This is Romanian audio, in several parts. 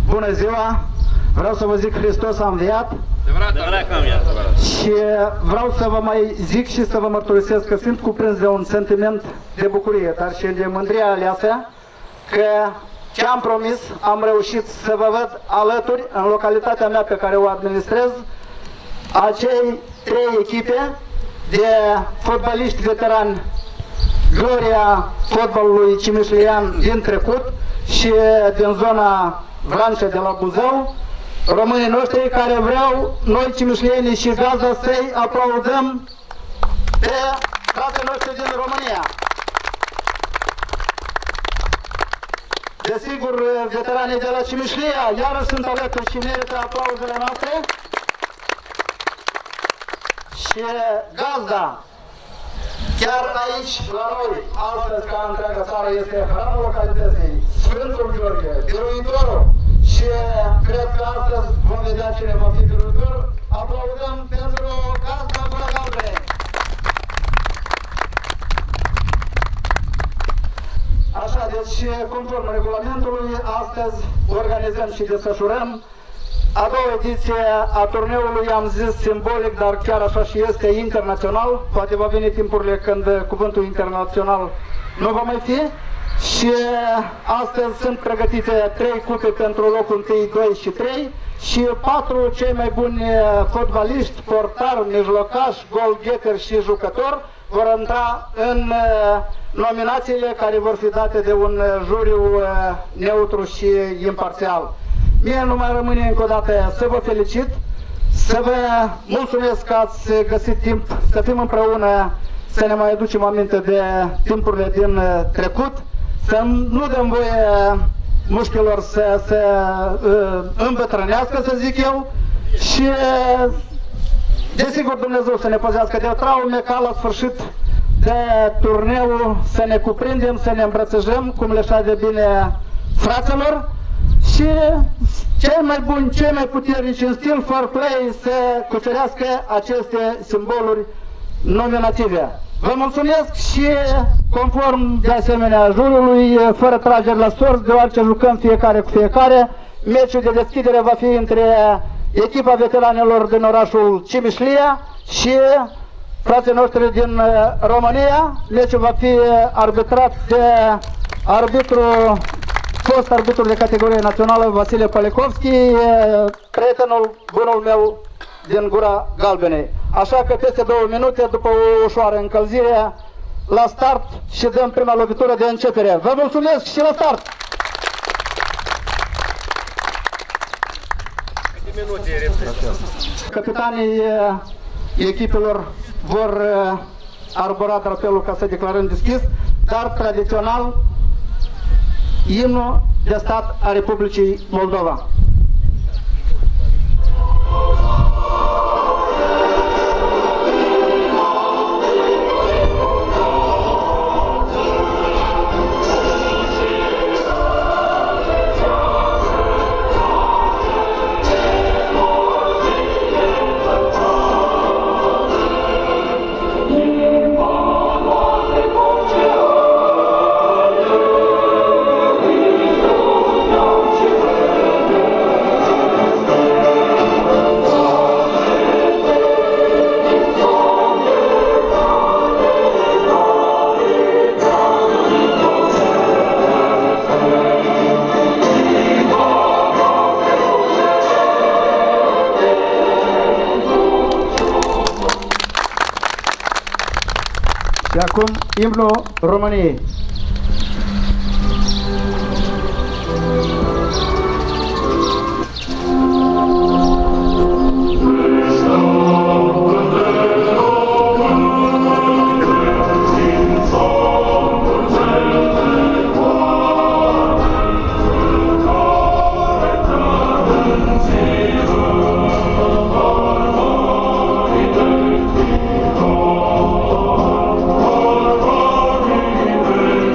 Bună ziua! Vreau să vă zic Hristos a înviat. Și vreau să vă mai zic și să vă mărturisesc că sunt cuprins de un sentiment de bucurie, dar și de mândrie aleasă, că ce am promis am reușit să vă văd alături în localitatea mea pe care o administrez, acei 3 echipe de fotbaliști veterani, gloria fotbalului cimișlian din trecut și din zona Vrancea de la Buzău, românii noștri care vreau noi cimișlienii și Gazda să-i aplaudăm pe fratele noștri din România. Desigur, veteranii de la Cimișlia iarăși sunt alături și merită aplauzele noastre. Și Gazda, chiar aici, la noi, astăzi, ca întreaga țară, este hramul localității, Sfântul Gheorghe, biruitorul. Și cred că astăzi vom vedea cine va fi biruitor. Aplaudăm pentru Gazda Gura Galbenei. Așa, deci, conform regulamentului, astăzi organizăm și desfășurăm a doua ediție a turneului, am zis simbolic, dar chiar așa și este, internațional. Poate va veni timpurile când cuvântul internațional nu va mai fi. Și astăzi sunt pregătite 3 cupe pentru locul 1, 2 și 3 și 4 cei mai buni fotbaliști, portar, mijlocaș, goalgetter și jucător vor intra în nominațiile care vor fi date de un juriu neutru și imparțial. Mie nu mai rămâne încă o dată să vă felicit, să vă mulțumesc că ați găsit timp să fim împreună, să ne mai aducem aminte de timpurile din trecut, să nu dăm voie mușchilor să se îmbătrânească, să zic eu, și desigur Dumnezeu să ne păzească de traume, ca la sfârșit de turneu să ne cuprindem, să ne îmbrățișăm, cum le șade bine fraților, și cei mai buni, cei mai puternici în stil fair play să cucerească aceste simboluri nominative. Vă mulțumesc și conform de asemenea jurului, fără trageri la sorți, deoarece jucăm fiecare cu fiecare, meciul de deschidere va fi între echipa veteranilor din orașul Cimișlia și frații noștri din România. Meciul va fi arbitrat de fost arbitru de categorie națională Vasile Palekovski, prietenul bunul meu din Gura Galbenei. Așa că peste 2 minute, după o ușoară încălzire, la start și dăm prima lovitură de începere. Vă mulțumesc și la start! Capitanii echipelor vor arbora drapelul ca să declarăm deschis, dar tradițional imnul de stat a Republicii Moldova. Și acum imnul României. Thank you.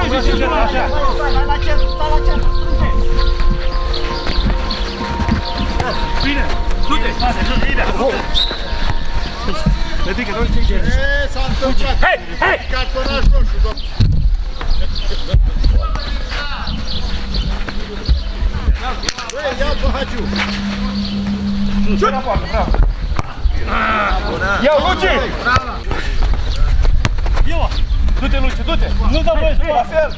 Bine, du-te! Bine! Ridică, nu știi ce e. S-a întâmplat. Hei! Cartonaj roșu, domnule. Băi, ia-l pe Hagiu. Bravo! Ia, Luci! Ia-o! Du-te, Luci, du-te! Nu dă voie să la fel!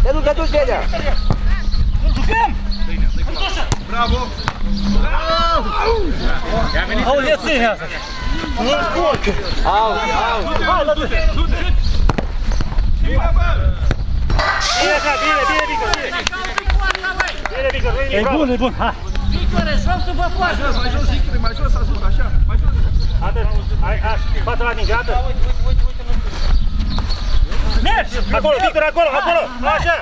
Te duci, Delia! Jucăm! Bravo! Auzi, ia ține asta! Nu-l scoate! Hai, du-te! Bine, așa, bine, Victor, bine! Bine, Victor, e bun, e bun, hai! Victor, joc după poartă! Mai jos, Victor, mai jos, Azul, așa, mai jos! Atât, hai, față la ninge, atât! Mergi! Acolo, Victor, acolo, așa!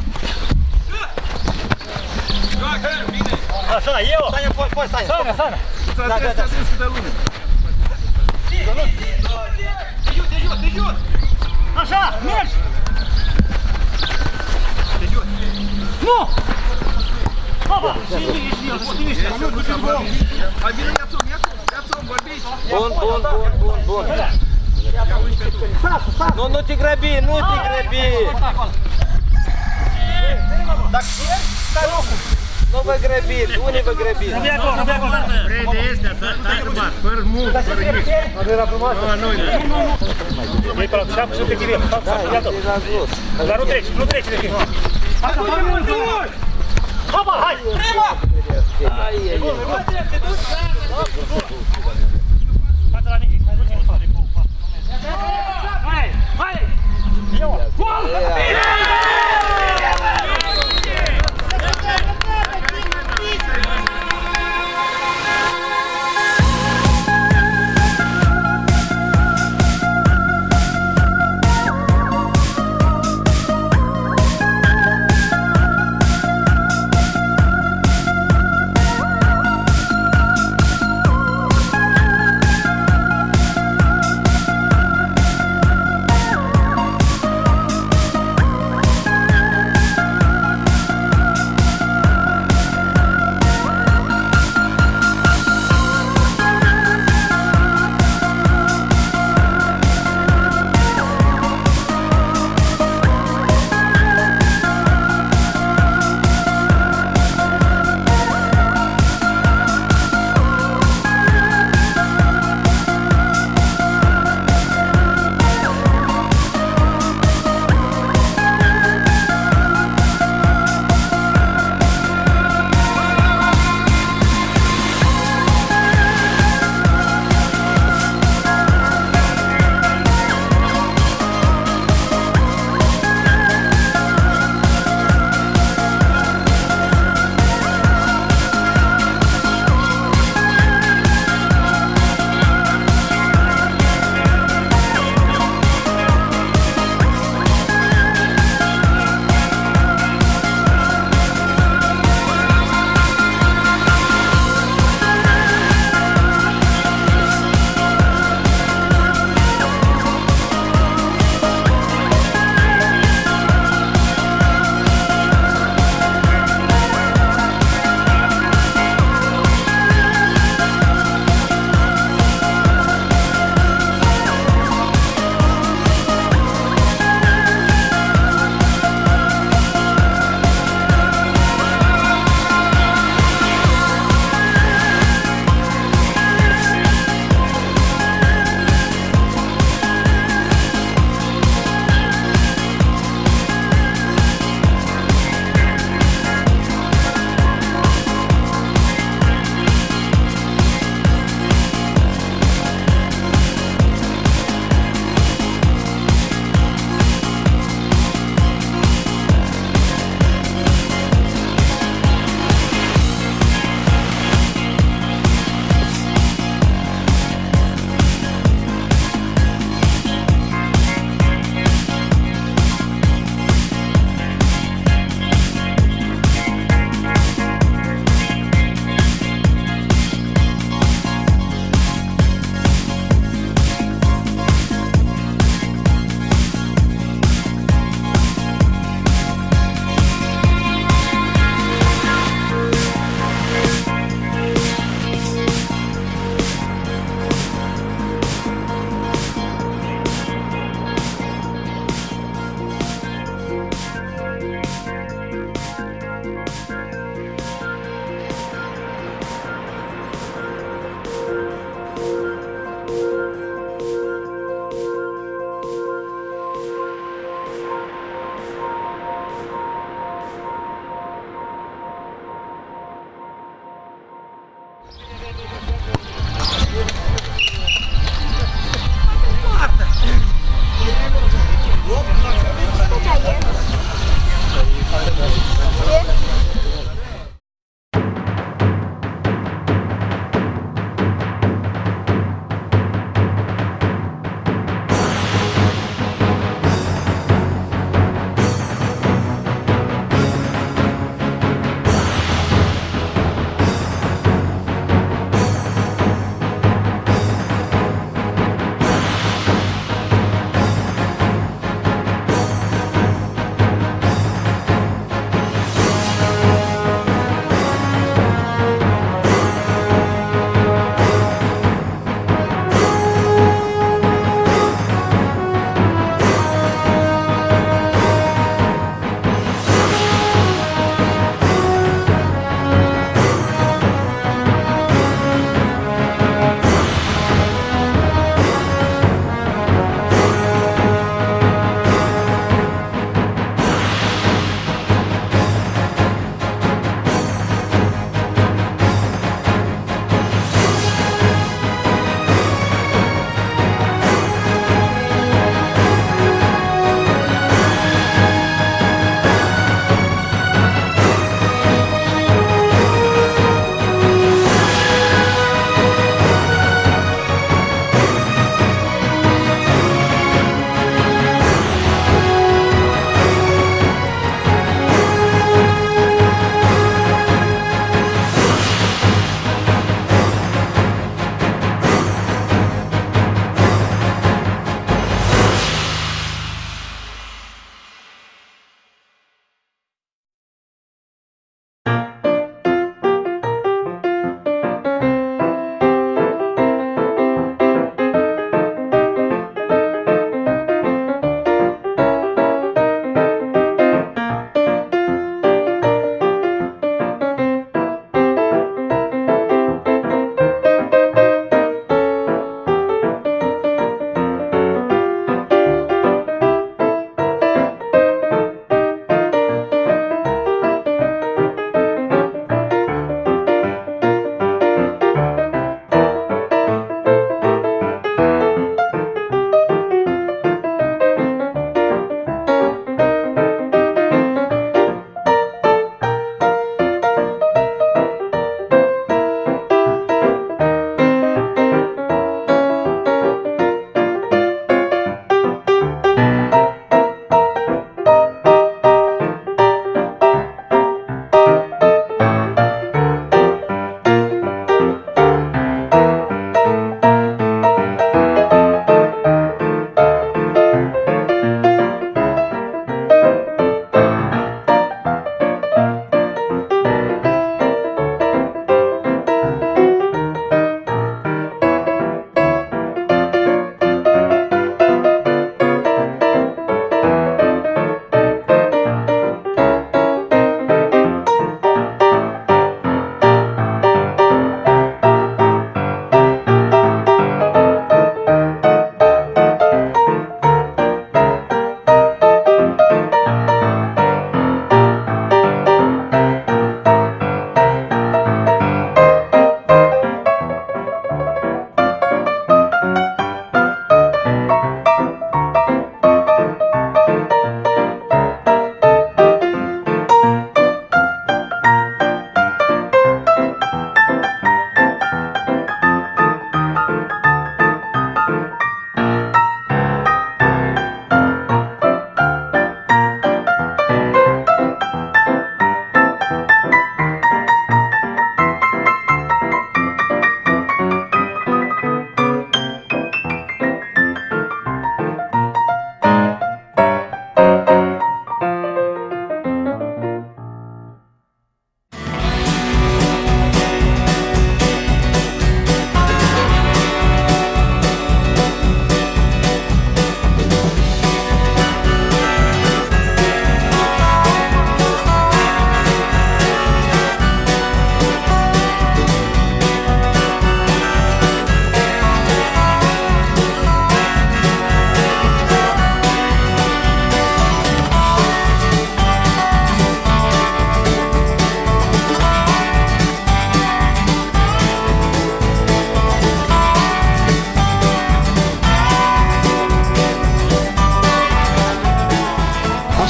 Așa, eu! Sania, poți, Sania! Sana! Trebuie să se de lume! De jos! Așa, mergi! Nu! Hopa! Hai, bine, ia-ți-o, vorbiți! Bun! Nu te grăbi, Nu vă grăbiți, unii vă grăbiți. Nu bea acolo! Prede este, stai să bat, fără mult, fără nimic. Ei pe la șapă și nu te chivim. Ia tot. Dar nu treci de timp. Hopa, hai! Prima! Față la Nichi. Hai!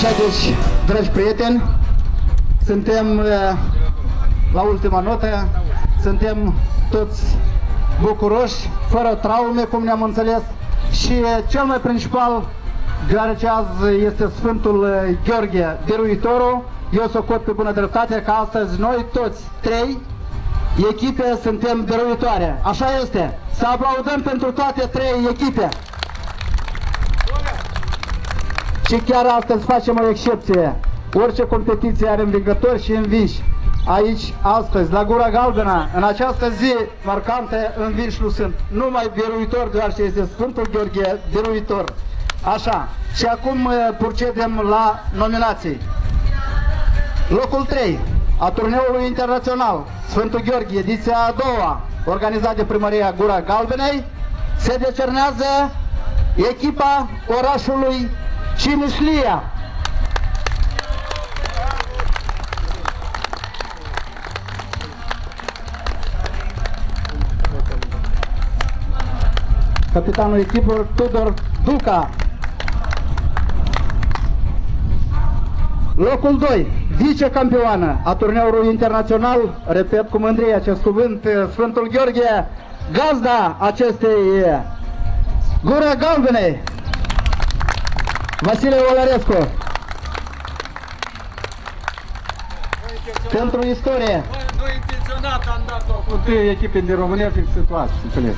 Așa, deci, dragi prieteni, suntem la ultima notă, suntem toți bucuroși, fără traume, cum ne-am înțeles, și cel mai principal, deoarece azi este Sfântul Gheorghe Biruitorul, eu socot pe bună dreptate că astăzi noi toți trei echipe suntem biruitoare. Așa este. Să aplaudăm pentru toate trei echipe. Și chiar astăzi facem o excepție. Orice competiție are învingători și învinși. Aici, astăzi, la Gura Galbenă, în această zi marcantă, învinși nu sunt. Numai biruitor, deoarece este Sfântul Gheorghe Biruitor. Așa. Și acum procedem la nominații. Locul 3 a turneului internațional Sfântul Gheorghe, ediția a doua, organizat de Primăria Gura Galbenei, se decernează echipa orașului Cimișlia. Capitanul echipei Tudor Duca. Locul 2, vicecampioană a turneului internațional, repet cu mândrie acest cuvânt, Sfântul Gheorghe, gazda acestei Gura Galbenei, Vasile Olărescu. Pentru istorie. Nu intenționat am dat-o. Întâi echipe din România fix situați, înțeles.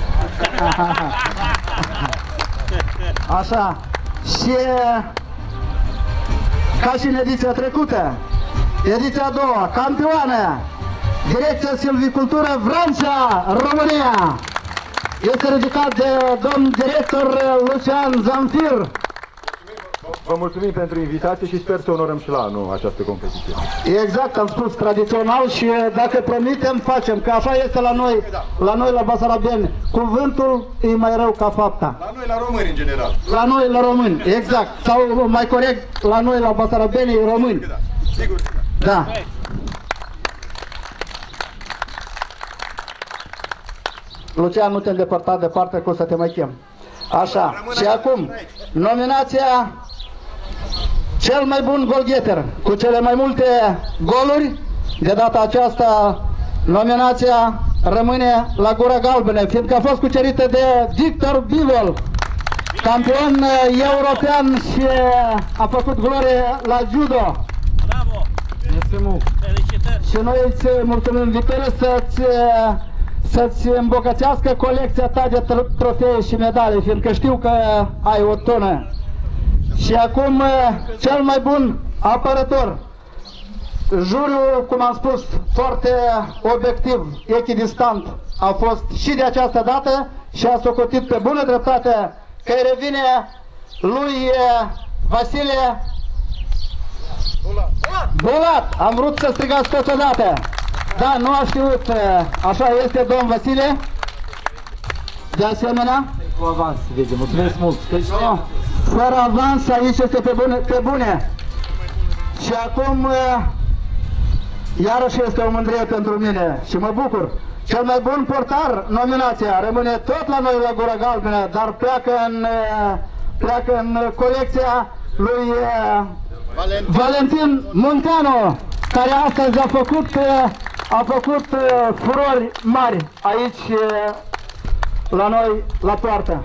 Așa. Și ca și în ediția trecută, ediția a doua, campioană, Direcția Silvicultură Vrancea, România. Este ridicat de domn director Lucian Zamfir. Vă mulțumim pentru invitație și sper să onorăm și la anul această competiție. Exact, am spus tradițional și dacă promitem, facem, că așa este la noi la Basarabeni. Cuvântul e mai rău ca fapta. La noi, la români în general. La noi, la români, exact. Sau mai corect, la noi, la Basarabenii, români. Da, sigur. Da. Lucian, nu te îndepărta departe, că o să te mai chem. Așa, și acum, nominația cel mai bun golgheter, cu cele mai multe goluri. De data aceasta, nominația rămâne la Gura Galbenă, fiindcă a fost cucerită de Victor Bivol, campion european și a făcut glorie la judo. Bravo! Felicitări! Și noi îți mulțumim, Victor, să-ți îmbogățească colecția ta de trofee și medalii, fiindcă știu că ai o tonă. Și acum, cel mai bun apărător. Juriul, cum am spus, foarte obiectiv, echidistant, a fost și de această dată și a socotit pe bună dreptate că îi revine lui Vasile Bulat. Am vrut să strigați totodată. Da, nu a știut. Așa este, domn Vasile. De asemenea, cu avans, vede, mulțumesc mult. Deci, nu, fără avans, aici este pe bune. Și acum, iarăși este o mândrie pentru mine și mă bucur. Cel mai bun portar, nominația, rămâne tot la noi la Gura Galbenă, dar pleacă în colecția lui Valentin Munteanu, care astăzi a făcut furori mari aici la noi la poartă.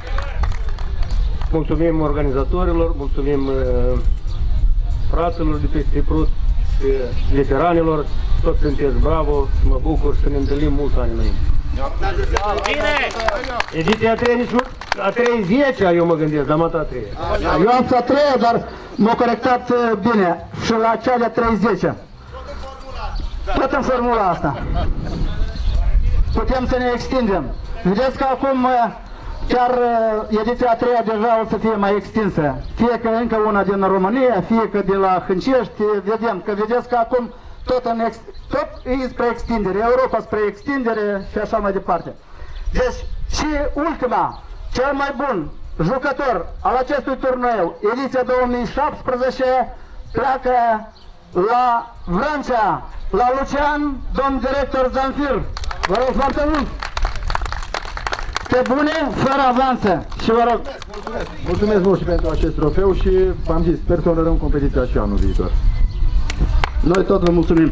Mulțumim organizatorilor, mulțumim fraților de peste Prut, veteranilor, toți sunteți bravo și mă bucur să ne întâlnim mulți ani înainte. Bine! Ediția a 30, eu mă gândesc, dar mă a 3. Eu am să 3, dar m-a corectat bine și la cea de 30. Tot în formula asta. Putem să ne extindem. Vedeți că acum chiar ediția a 3-a deja o să fie mai extinsă. Fie că încă una din România, fie că de la Hâncești, vedem că vedeți că acum tot e spre extindere, Europa spre extindere și așa mai departe. Deci și ultima, cel mai bun jucător al acestui turneu, ediția 2017, pleacă la Vrancea, la Lucian, domn director Zamfir. Vă rog foarte mult! Pe bune, fără avanse. Și vă rog. Mulțumesc mult și pentru acest trofeu și v-am zis, sper să onorăm competiția și anul viitor. Noi tot vă mulțumim.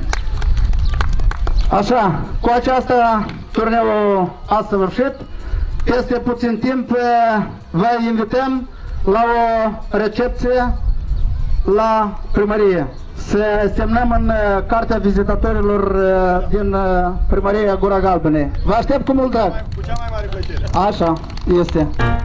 Așa, cu aceasta turneul a săvârșit. Peste puțin timp vă invităm la o recepție la primărie. Să semnăm în cartea vizitatorilor din primăria Gura Galbenei. Vă aștept cu mult drag. Cu cea mai mare plăcere. Așa este.